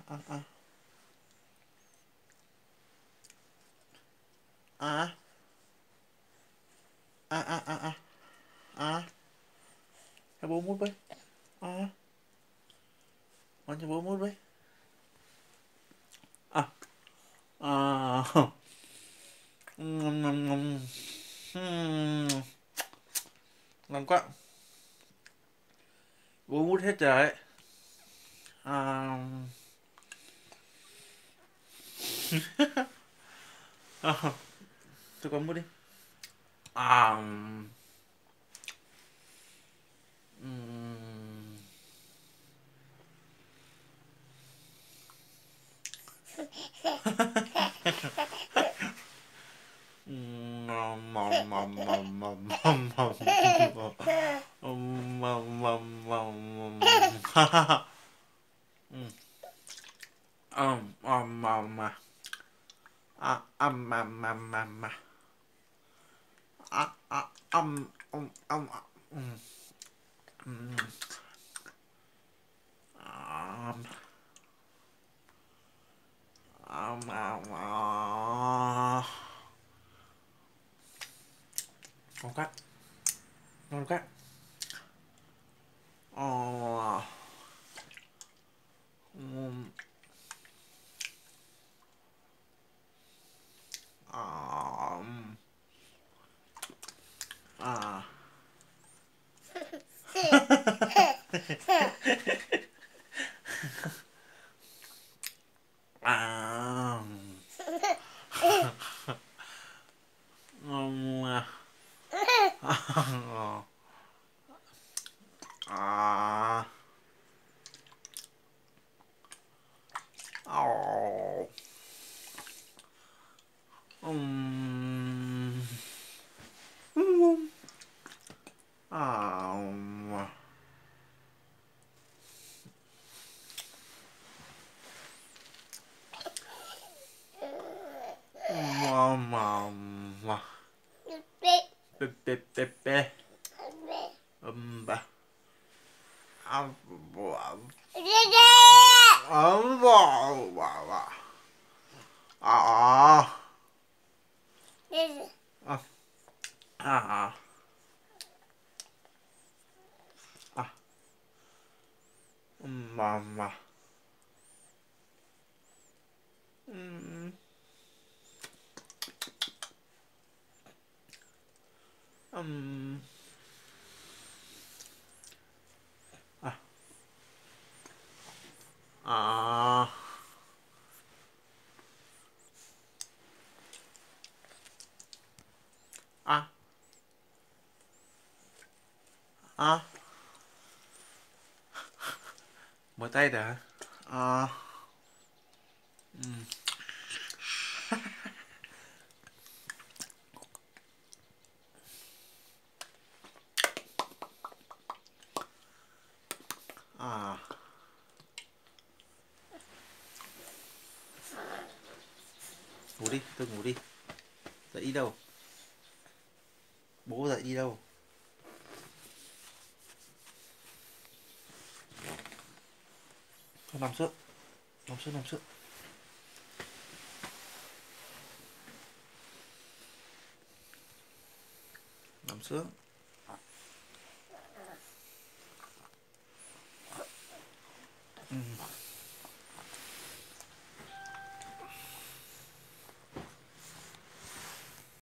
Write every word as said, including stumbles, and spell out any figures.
à à à à à à à à cho bố mút với à con cho bố mút với à à ngâm ngâm ngâm Ừm, ngon quá bố mút hết rồi à, à, cho con mút đi à ừm, mầm mầm mầm mầm mầm mầm mầm mầm mầm mầm mầm ha ha ha um um um à um um um um à à um um um um um um um um ngon quá ngon quá ờ um um à à ngon à ồ ừm à mà mà mà pe pe pe pe um ba à à à à à à à mà mà ừm ừm à à à à mở tay được hả à ừm à ngủ đi tôi ngủ đi dậy đi đâu bố dậy đi đâu thôi nằm xuống nằm xuống nằm xuống nằm xuống ừm